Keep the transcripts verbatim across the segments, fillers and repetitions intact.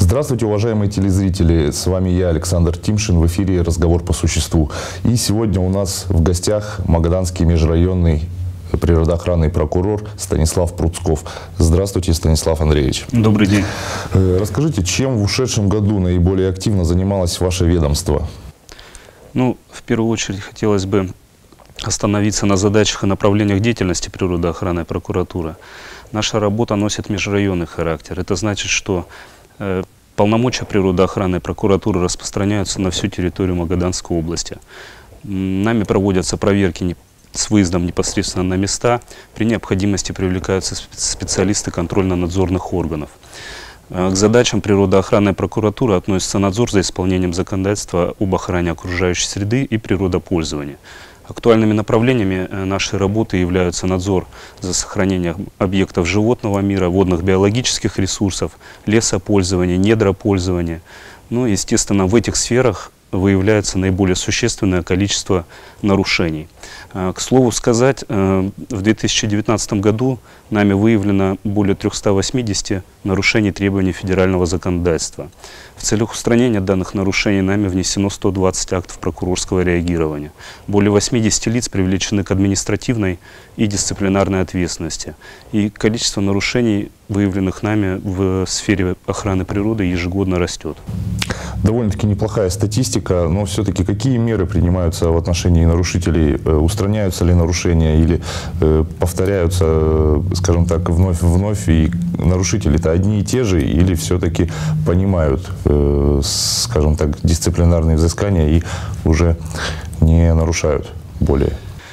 Здравствуйте, уважаемые телезрители! С вами я, Александр Тимшин, в эфире «Разговор по существу». И сегодня у нас в гостях Магаданский межрайонный природоохранный прокурор Станислав Пруцков. Здравствуйте, Станислав Андреевич. Добрый день. Расскажите, чем в ушедшем году наиболее активно занималось ваше ведомство? Ну, в первую очередь хотелось бы остановиться на задачах и направлениях деятельности природоохранной прокуратуры. Наша работа носит межрайонный характер. Это значит, что э, полномочия природоохранной прокуратуры распространяются на всю территорию Магаданской области. Нами проводятся проверки с выездом непосредственно на места. При необходимости привлекаются специалисты контрольно-надзорных органов. К задачам природоохранной прокуратуры относится надзор за исполнением законодательства об охране окружающей среды и природопользования. Актуальными направлениями нашей работы являются надзор за сохранением объектов животного мира, водных биологических ресурсов, лесопользования, недропользования. Ну, естественно, в этих сферах выявляется наиболее существенное количество нарушений. К слову сказать, в две тысячи девятнадцатом году нами выявлено более трёхсот восьмидесяти нарушений требований федерального законодательства. В целях устранения данных нарушений нами внесено сто двадцать актов прокурорского реагирования. Более восьмидесяти лиц привлечены к административной и дисциплинарной ответственности. И количество нарушений, выявленных нами в сфере охраны природы, ежегодно растет. Довольно-таки неплохая статистика, но все-таки какие меры принимаются в отношении нарушителей? Устраняются ли нарушения или э, повторяются, э, скажем так, вновь-вновь? И нарушители-то одни и те же или все-таки понимают, э, скажем так, дисциплинарные взыскания и уже не нарушают более?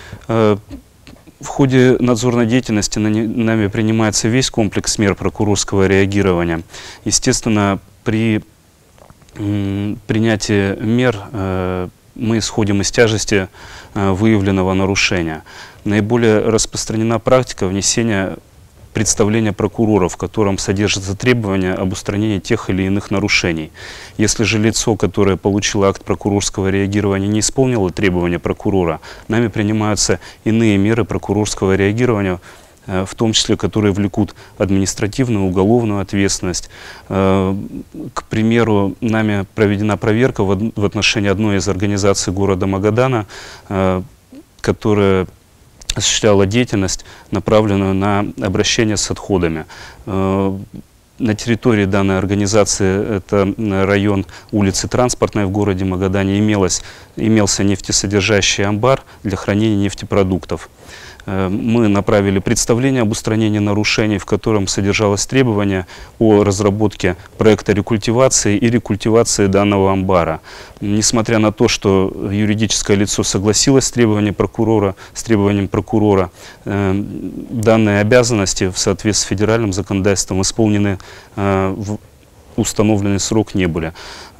В ходе надзорной деятельности нами принимается весь комплекс мер прокурорского реагирования. Естественно, при принятии мер э, мы исходим из тяжести э, выявленного нарушения. Наиболее распространена практика внесения представления прокурора, в котором содержатся требования об устранении тех или иных нарушений. Если же лицо, которое получило акт прокурорского реагирования, не исполнило требования прокурора, нами принимаются иные меры прокурорского реагирования, в том числе, которые влекут административную, уголовную ответственность. К примеру, нами проведена проверка в отношении одной из организаций города Магадана, которая осуществляла деятельность, направленную на обращение с отходами. На территории данной организации, это район улицы Транспортной в городе Магадане, имелось, имелся нефтесодержащий амбар для хранения нефтепродуктов. Мы направили представление об устранении нарушений, в котором содержалось требование о разработке проекта рекультивации и рекультивации данного амбара. Несмотря на то, что юридическое лицо согласилось с требованием прокурора, с требованием прокурора, данные обязанности в соответствии с федеральным законодательством исполнены в установленный срок не были.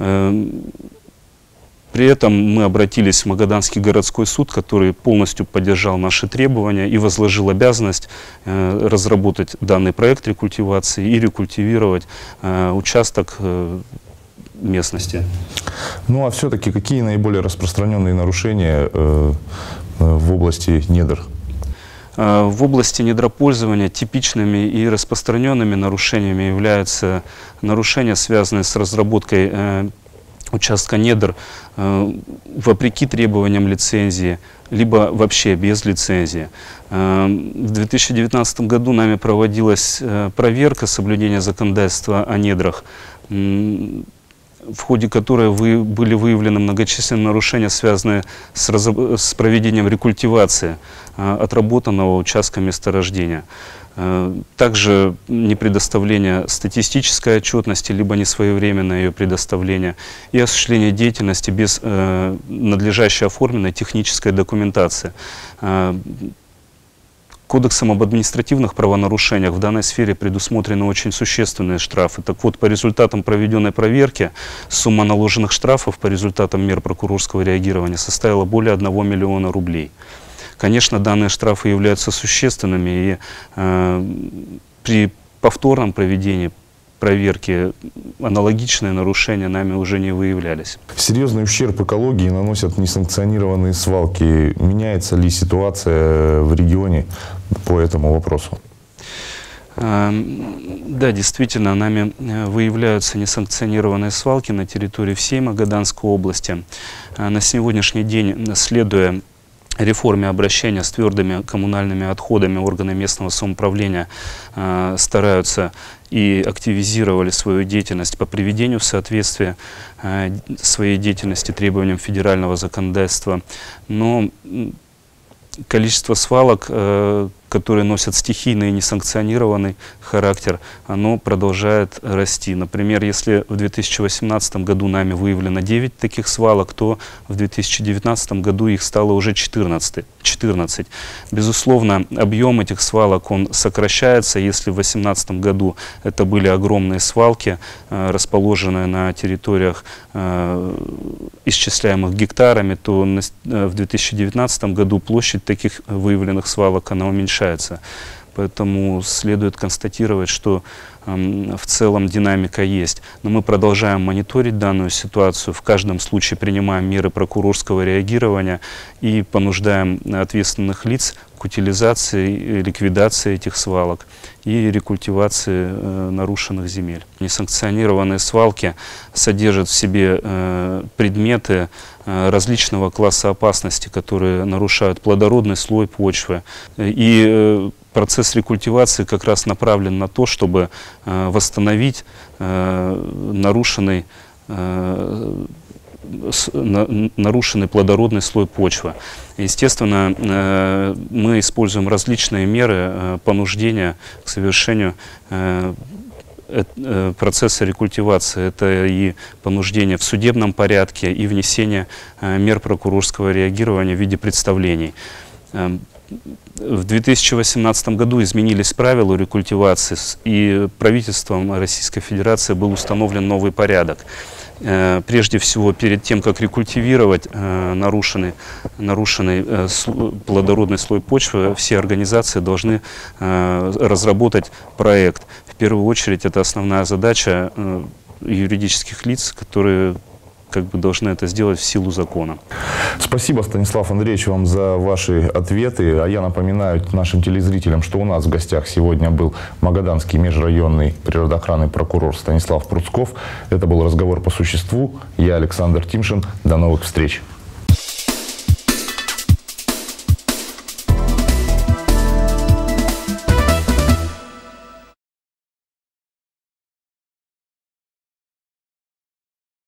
При этом мы обратились в Магаданский городской суд, который полностью поддержал наши требования и возложил обязанность э, разработать данный проект рекультивации и рекультивировать э, участок э, местности. Ну а все-таки какие наиболее распространенные нарушения э, в области недр? В области недропользования типичными и распространенными нарушениями являются нарушения, связанные с разработкой э, участка недр э, вопреки требованиям лицензии, либо вообще без лицензии. Э, в две тысячи девятнадцатом году нами проводилась э, проверка соблюдения законодательства о недрах, э, в ходе которой вы, были выявлены многочисленные нарушения, связанные с, раз, с проведением рекультивации э, отработанного участка месторождения. Также непредоставление статистической отчетности, либо несвоевременное ее предоставление и осуществление деятельности без э, надлежащей оформленной технической документации. Э, Кодексом об административных правонарушениях в данной сфере предусмотрены очень существенные штрафы. Так вот, по результатам проведенной проверки сумма наложенных штрафов по результатам мер прокурорского реагирования составила более одного миллиона рублей. Конечно, данные штрафы являются существенными, и э, при повторном проведении проверки аналогичные нарушения нами уже не выявлялись. Серьезный ущерб экологии наносят несанкционированные свалки. Меняется ли ситуация в регионе по этому вопросу? Да, действительно, нами выявляются несанкционированные свалки на территории всей Магаданской области. На сегодняшний день, следуя реформе обращения с твердыми коммунальными отходами, органы местного самоуправления э, стараются и активизировали свою деятельность по приведению в соответствие э, своей деятельности требованиям федерального законодательства. Но количество свалок, э, которые носят стихийный и несанкционированный характер, оно продолжает расти. Например, если в две тысячи восемнадцатом году нами выявлено девять таких свалок, то в две тысячи девятнадцатом году их стало уже четырнадцать. четырнадцать. Безусловно, объем этих свалок он сокращается. Если в две тысячи восемнадцатом году это были огромные свалки, э, расположенные на территориях, э, исчисляемых гектарами, то на, э, в две тысячи девятнадцатом году площадь таких выявленных свалок она уменьшается. Поэтому следует констатировать, что э, в целом динамика есть. Но мы продолжаем мониторить данную ситуацию, в каждом случае принимаем меры прокурорского реагирования и понуждаем ответственных лиц к утилизации, ликвидации этих свалок и рекультивации э, нарушенных земель. Несанкционированные свалки содержат в себе э, предметы э, различного класса опасности, которые нарушают плодородный слой почвы. И э, процесс рекультивации как раз направлен на то, чтобы э, восстановить э, нарушенный э, нарушенный плодородный слой почвы. Естественно, мы используем различные меры понуждения к совершению процесса рекультивации. Это и понуждение в судебном порядке, и внесение мер прокурорского реагирования в виде представлений. В две тысячи восемнадцатом году изменились правила рекультивации, и правительством Российской Федерации был установлен новый порядок. Прежде всего, перед тем, как рекультивировать э, нарушенный, нарушенный э, плодородный слой почвы, все организации должны э, разработать проект. В первую очередь, это основная задача э, юридических лиц, которые как бы должны это сделать в силу закона. Спасибо, Станислав Андреевич, вам за ваши ответы. А я напоминаю нашим телезрителям, что у нас в гостях сегодня был Магаданский межрайонный природоохранный прокурор Станислав Пруцков. Это был разговор по существу. Я Александр Тимшин. До новых встреч.